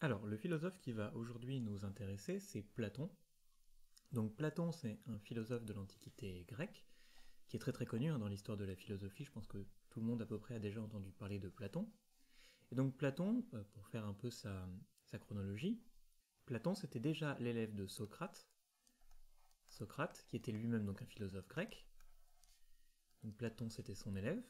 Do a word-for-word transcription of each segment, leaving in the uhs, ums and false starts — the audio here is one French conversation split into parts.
Alors, le philosophe qui va aujourd'hui nous intéresser, c'est Platon. Donc Platon, c'est un philosophe de l'Antiquité grecque, qui est très très connu hein, dans l'histoire de la philosophie. Je pense que tout le monde à peu près a déjà entendu parler de Platon. Et donc Platon, euh, pour faire un peu sa, sa chronologie, Platon c'était déjà l'élève de Socrate, Socrate qui était lui-même donc un philosophe grec. Donc Platon c'était son élève.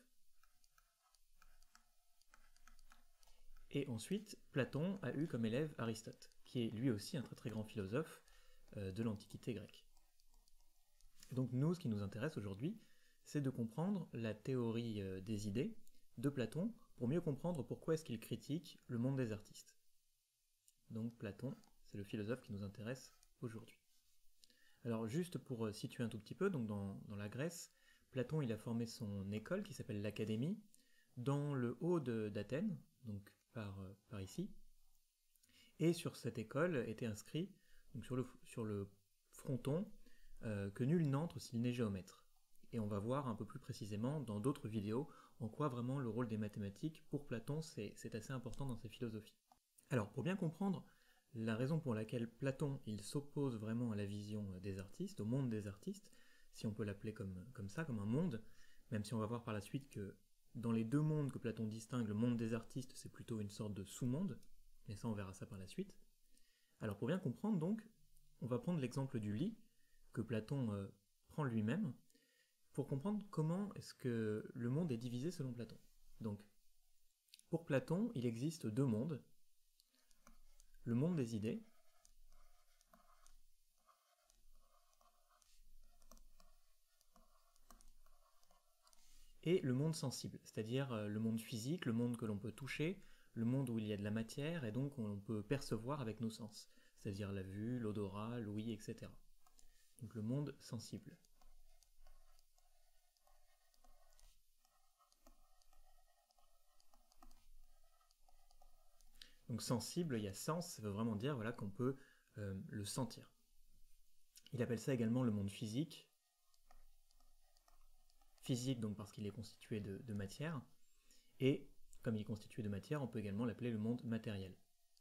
Et ensuite, Platon a eu comme élève Aristote, qui est lui aussi un très très grand philosophe euh, de l'Antiquité grecque. Et donc nous, ce qui nous intéresse aujourd'hui, c'est de comprendre la théorie euh, des idées de Platon, pour mieux comprendre pourquoi est-ce qu'il critique le monde des artistes. Donc Platon, c'est le philosophe qui nous intéresse aujourd'hui. Alors juste pour euh, situer un tout petit peu, donc dans, dans la Grèce, Platon il a formé son école qui s'appelle l'Académie, dans le haut d'Athènes, donc par, euh, par ici, et sur cette école était inscrit, donc sur le, sur le fronton, euh, que nul n'entre s'il n'est géomètre. Et on va voir un peu plus précisément dans d'autres vidéos en quoi vraiment le rôle des mathématiques pour Platon c'est assez important dans sa philosophie. Alors pour bien comprendre la raison pour laquelle Platon il s'oppose vraiment à la vision des artistes, au monde des artistes, si on peut l'appeler comme, comme ça, comme un monde, même si on va voir par la suite que dans les deux mondes que Platon distingue, le monde des artistes c'est plutôt une sorte de sous-monde, mais ça on verra ça par la suite. Alors pour bien comprendre donc, on va prendre l'exemple du lit que Platon euh, prend lui-même, pour comprendre comment est-ce que le monde est divisé selon Platon. Donc, pour Platon, il existe deux mondes. Le monde des idées, et le monde sensible, c'est-à-dire le monde physique, le monde que l'on peut toucher, le monde où il y a de la matière, et donc on peut percevoir avec nos sens, c'est-à-dire la vue, l'odorat, l'ouïe, et cetera. Donc le monde sensible. Donc sensible, il y a sens, ça veut vraiment dire voilà, qu'on peut euh, le sentir. Il appelle ça également le monde physique. Physique donc parce qu'il est constitué de, de matière, et comme il est constitué de matière, on peut également l'appeler le monde matériel.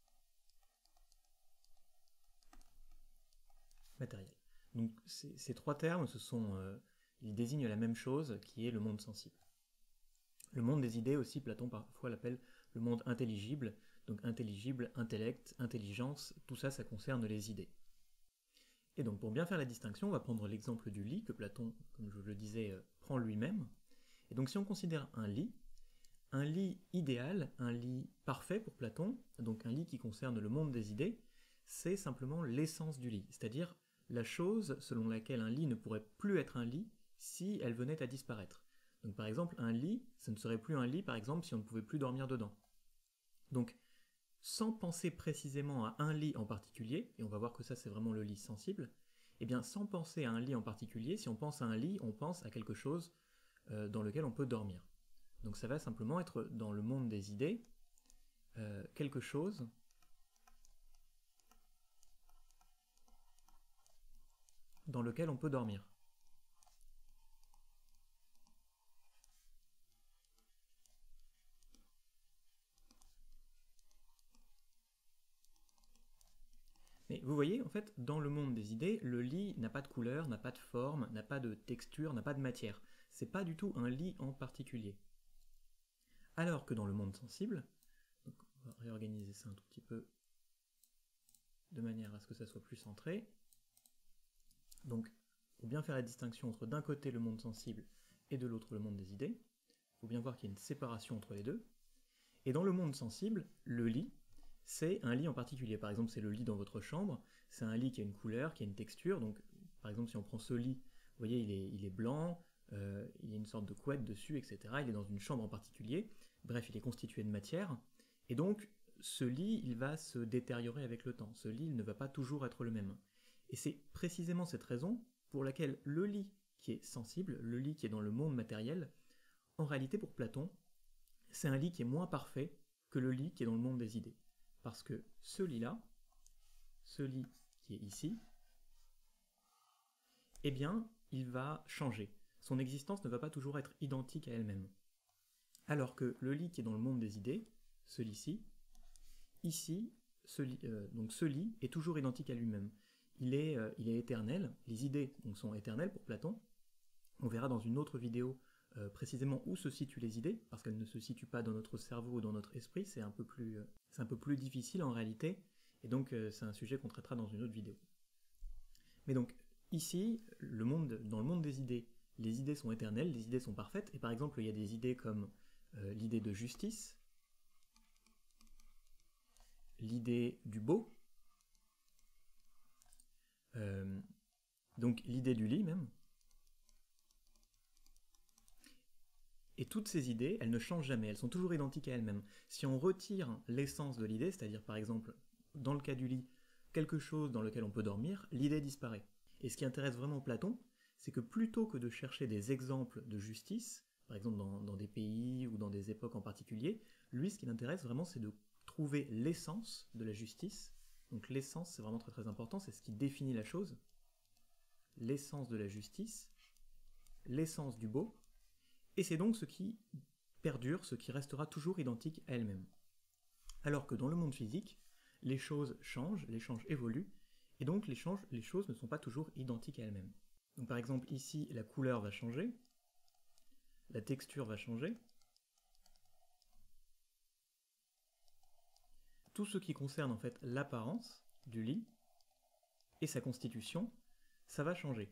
Matériel. Donc ces, ces trois termes, ce sont, euh, ils désignent la même chose, qui est le monde sensible. Le monde des idées aussi, Platon parfois l'appelle le monde intelligible, donc intelligible, intellect, intelligence, tout ça, ça concerne les idées. Et donc pour bien faire la distinction, on va prendre l'exemple du lit que Platon, comme je le disais, euh, prend lui-même. Et donc si on considère un lit, un lit idéal, un lit parfait pour Platon, donc un lit qui concerne le monde des idées, c'est simplement l'essence du lit, c'est-à-dire la chose selon laquelle un lit ne pourrait plus être un lit si elle venait à disparaître. Donc par exemple, un lit, ce ne serait plus un lit par exemple si on ne pouvait plus dormir dedans. Donc, sans penser précisément à un lit en particulier, et on va voir que ça c'est vraiment le lit sensible, et bien sans penser à un lit en particulier, si on pense à un lit, on pense à quelque chose euh, dans lequel on peut dormir. Donc ça va simplement être dans le monde des idées, euh, quelque chose dans lequel on peut dormir. Mais vous voyez, en fait, dans le monde des idées, le lit n'a pas de couleur, n'a pas de forme, n'a pas de texture, n'a pas de matière. C'est pas du tout un lit en particulier. Alors que dans le monde sensible, donc on va réorganiser ça un tout petit peu de manière à ce que ça soit plus centré. Donc, pour bien faire la distinction entre d'un côté le monde sensible et de l'autre le monde des idées, il faut bien voir qu'il y a une séparation entre les deux. Et dans le monde sensible, le lit, c'est un lit en particulier. Par exemple, c'est le lit dans votre chambre, c'est un lit qui a une couleur, qui a une texture. Donc, par exemple, si on prend ce lit, vous voyez, il est, il est blanc, euh, il y a une sorte de couette dessus, et cetera. Il est dans une chambre en particulier. Bref, il est constitué de matière. Et donc, ce lit, il va se détériorer avec le temps. Ce lit, il ne va pas toujours être le même. Et c'est précisément cette raison pour laquelle le lit qui est sensible, le lit qui est dans le monde matériel, en réalité pour Platon, c'est un lit qui est moins parfait que le lit qui est dans le monde des idées. Parce que ce lit-là, ce lit qui est ici, eh bien, il va changer. Son existence ne va pas toujours être identique à elle-même. Alors que le lit qui est dans le monde des idées, ce lit-ci, ici, ce lit, euh, donc ce lit est toujours identique à lui-même. Il est, euh, il est éternel, les idées donc, sont éternelles pour Platon. On verra dans une autre vidéo euh, précisément où se situent les idées, parce qu'elles ne se situent pas dans notre cerveau ou dans notre esprit, c'est un peu plus, euh, c'est un peu plus difficile en réalité, et donc euh, c'est un sujet qu'on traitera dans une autre vidéo. Mais donc, ici, le monde, dans le monde des idées, les idées sont éternelles, les idées sont parfaites, et par exemple, il y a des idées comme euh, l'idée de justice, l'idée du beau, euh, donc l'idée du lit même. Et toutes ces idées, elles ne changent jamais, elles sont toujours identiques à elles-mêmes. Si on retire l'essence de l'idée, c'est-à-dire par exemple, dans le cas du lit, quelque chose dans lequel on peut dormir, l'idée disparaît. Et ce qui intéresse vraiment Platon, c'est que plutôt que de chercher des exemples de justice, par exemple dans, dans des pays ou dans des époques en particulier, lui, ce qui l'intéresse vraiment, c'est de trouver l'essence de la justice. Donc l'essence, c'est vraiment très très important, c'est ce qui définit la chose. L'essence de la justice, l'essence du beau, et c'est donc ce qui perdure, ce qui restera toujours identique à elle-même. Alors que dans le monde physique, les choses changent, les choses évoluent, et donc les, changes, les choses ne sont pas toujours identiques à elles-mêmes. Donc par exemple ici, la couleur va changer, la texture va changer. Tout ce qui concerne en fait l'apparence du lit et sa constitution, ça va changer.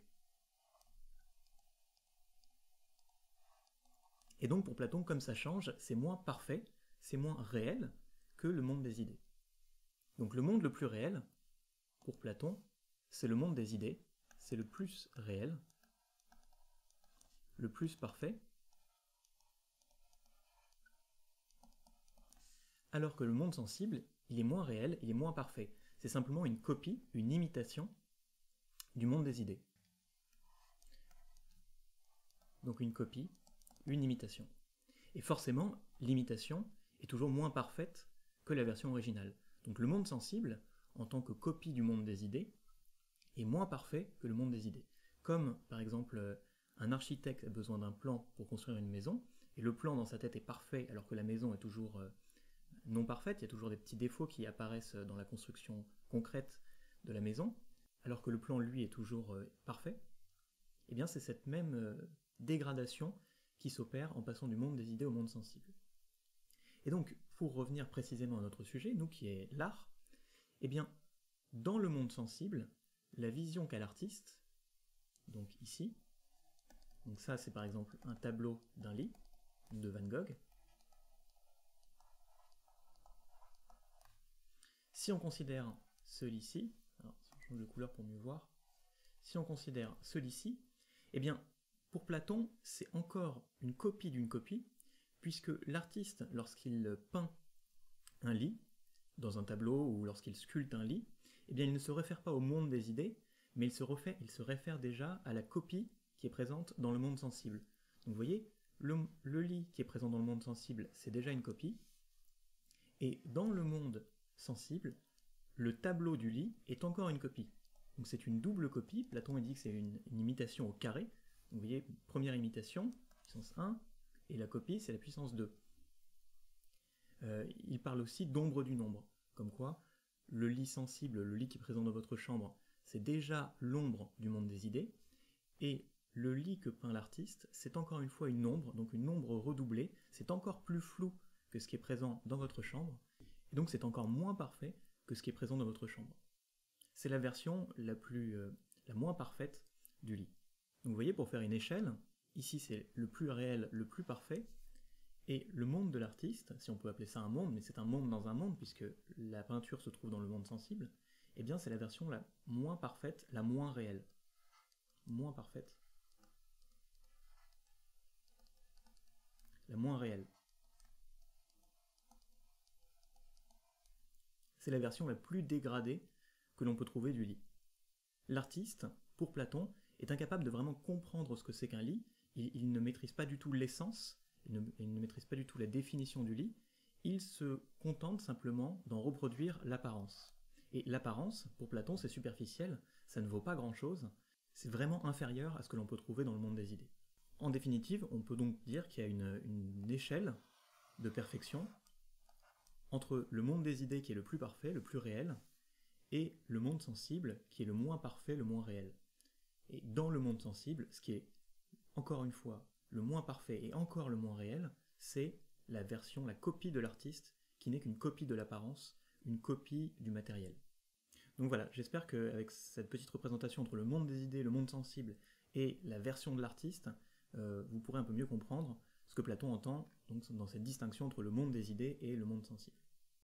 Et donc pour Platon, comme ça change, c'est moins parfait, c'est moins réel que le monde des idées. Donc le monde le plus réel, pour Platon, c'est le monde des idées, c'est le plus réel, le plus parfait, alors que le monde sensible, il est moins réel, il est moins parfait. C'est simplement une copie, une imitation du monde des idées. Donc une copie, une imitation. Et forcément, l'imitation est toujours moins parfaite que la version originale. Donc le monde sensible, en tant que copie du monde des idées, est moins parfait que le monde des idées. Comme, par exemple, un architecte a besoin d'un plan pour construire une maison, et le plan dans sa tête est parfait alors que la maison est toujours euh, non parfaite, il y a toujours des petits défauts qui apparaissent dans la construction concrète de la maison, alors que le plan, lui, est toujours euh, parfait, et bien c'est cette même euh, dégradation qui s'opère en passant du monde des idées au monde sensible. Et donc, pour revenir précisément à notre sujet, nous qui est l'art, eh bien, dans le monde sensible, la vision qu'a l'artiste, donc ici, donc ça c'est par exemple un tableau d'un lit de Van Gogh. Si on considère ce lit-ci, alors je change de couleur pour mieux voir, si on considère ce lit-ci, eh bien, pour Platon, c'est encore une copie d'une copie, puisque l'artiste, lorsqu'il peint un lit, dans un tableau ou lorsqu'il sculpte un lit, eh bien, il ne se réfère pas au monde des idées, mais il se, refait, il se réfère déjà à la copie qui est présente dans le monde sensible. Donc vous voyez, le, le lit qui est présent dans le monde sensible, c'est déjà une copie, et dans le monde sensible, le tableau du lit est encore une copie. Donc c'est une double copie, Platon dit que c'est une, une imitation au carré. Donc vous voyez, première imitation, puissance un, et la copie c'est la puissance deux. Euh, il parle aussi d'ombre du nombre, comme quoi le lit sensible, le lit qui est présent dans votre chambre, c'est déjà l'ombre du monde des idées, et le lit que peint l'artiste, c'est encore une fois une ombre, donc une ombre redoublée, c'est encore plus flou que ce qui est présent dans votre chambre, et donc c'est encore moins parfait que ce qui est présent dans votre chambre. C'est la version la, plus, euh, la moins parfaite du lit. Donc vous voyez, pour faire une échelle, ici c'est le plus réel, le plus parfait, et le monde de l'artiste, si on peut appeler ça un monde, mais c'est un monde dans un monde, puisque la peinture se trouve dans le monde sensible, eh bien c'est la version la moins parfaite, la moins réelle. Moins parfaite. La moins réelle. C'est la version la plus dégradée que l'on peut trouver du lit. L'artiste, pour Platon, est incapable de vraiment comprendre ce que c'est qu'un lit, il, il ne maîtrise pas du tout l'essence, il ne, il ne maîtrise pas du tout la définition du lit, il se contente simplement d'en reproduire l'apparence. Et l'apparence, pour Platon, c'est superficiel, ça ne vaut pas grand-chose, c'est vraiment inférieur à ce que l'on peut trouver dans le monde des idées. En définitive, on peut donc dire qu'il y a une, une échelle de perfection entre le monde des idées qui est le plus parfait, le plus réel, et le monde sensible qui est le moins parfait, le moins réel. Et dans le monde sensible, ce qui est, encore une fois, le moins parfait et encore le moins réel, c'est la version, la copie de l'artiste, qui n'est qu'une copie de l'apparence, une copie du matériel. Donc voilà, j'espère qu'avec cette petite représentation entre le monde des idées, le monde sensible et la version de l'artiste, euh, vous pourrez un peu mieux comprendre ce que Platon entend donc, dans cette distinction entre le monde des idées et le monde sensible.